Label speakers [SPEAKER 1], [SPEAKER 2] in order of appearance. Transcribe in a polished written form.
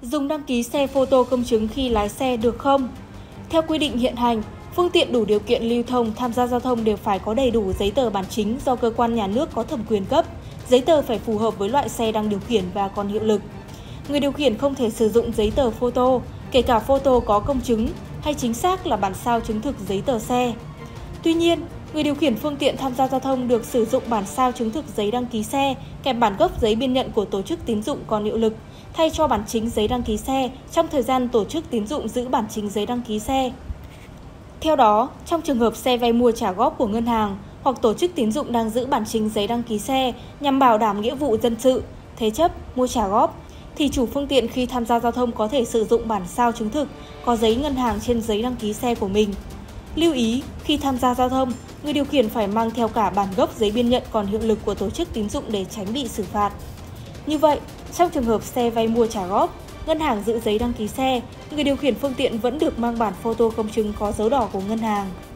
[SPEAKER 1] Dùng đăng ký xe photo công chứng khi lái xe được không? Theo quy định hiện hành, phương tiện đủ điều kiện lưu thông tham gia giao thông đều phải có đầy đủ giấy tờ bản chính do cơ quan nhà nước có thẩm quyền cấp. Giấy tờ phải phù hợp với loại xe đang điều khiển và còn hiệu lực. Người điều khiển không thể sử dụng giấy tờ photo, kể cả photo có công chứng hay chính xác là bản sao chứng thực giấy tờ xe. Tuy nhiên, người điều khiển phương tiện tham gia giao thông được sử dụng bản sao chứng thực giấy đăng ký xe kèm bản gốc giấy biên nhận của tổ chức tín dụng còn hiệu lực, thay cho bản chính giấy đăng ký xe trong thời gian tổ chức tín dụng giữ bản chính giấy đăng ký xe. Theo đó, trong trường hợp xe vay mua trả góp của ngân hàng hoặc tổ chức tín dụng đang giữ bản chính giấy đăng ký xe nhằm bảo đảm nghĩa vụ dân sự, thế chấp, mua trả góp, thì chủ phương tiện khi tham gia giao thông có thể sử dụng bản sao chứng thực có giấy ngân hàng trên giấy đăng ký xe của mình. Lưu ý, khi tham gia giao thông, người điều khiển phải mang theo cả bản gốc giấy biên nhận còn hiệu lực của tổ chức tín dụng để tránh bị xử phạt. Như vậy, trong trường hợp xe vay mua trả góp, ngân hàng giữ giấy đăng ký xe, người điều khiển phương tiện vẫn được mang bản photo công chứng có dấu đỏ của ngân hàng.